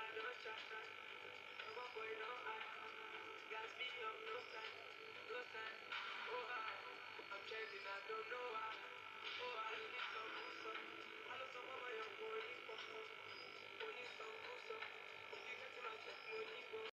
I don't chat time. I'm a boy, don't hide. Gas me up, no sign, no sign. Oh, I'm changing, I don't know why. Oh, I need some,